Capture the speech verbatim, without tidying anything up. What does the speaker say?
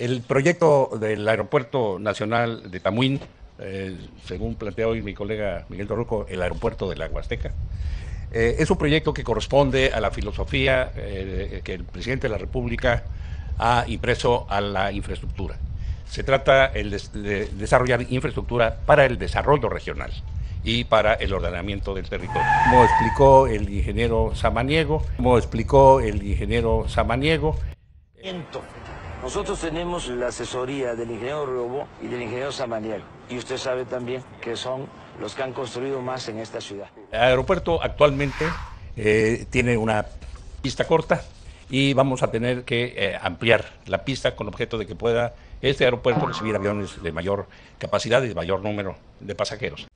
El proyecto del Aeropuerto Nacional de Tamuín, eh, según plantea hoy mi colega Miguel Torruco, el aeropuerto de la Huasteca, eh, es un proyecto que corresponde a la filosofía eh, que el presidente de la República ha impreso a la infraestructura. Se trata el de, de desarrollar infraestructura para el desarrollo regional y para el ordenamiento del territorio. Como explicó el ingeniero Samaniego, como explicó el ingeniero Samaniego, Nosotros tenemos la asesoría del ingeniero Riobó y del ingeniero Samaniego, y usted sabe también que son los que han construido más en esta ciudad. El aeropuerto actualmente eh, tiene una pista corta y vamos a tener que eh, ampliar la pista con objeto de que pueda este aeropuerto recibir aviones de mayor capacidad y de mayor número de pasajeros.